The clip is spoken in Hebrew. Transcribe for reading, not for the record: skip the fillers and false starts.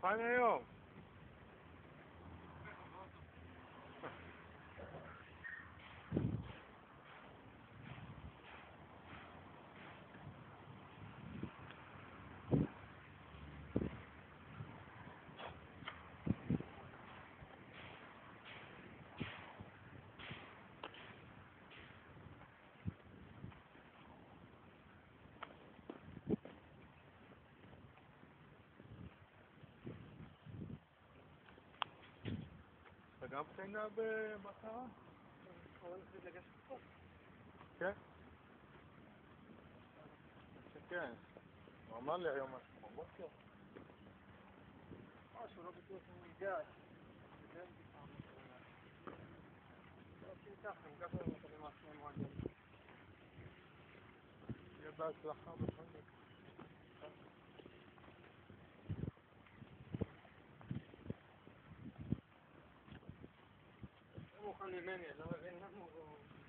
מוכן היום. אתה גם קטנה בבקרה? כן? כן. הוא אמר לי היום משהו בבוקר. משהו, לא בטוח אם ניגש. לא שיטח, אני גם לא מקווה מהשני מועדים. יהיה בהצלחה בכל מקרה. הוא מוכן ממני, לא מבין למה הוא...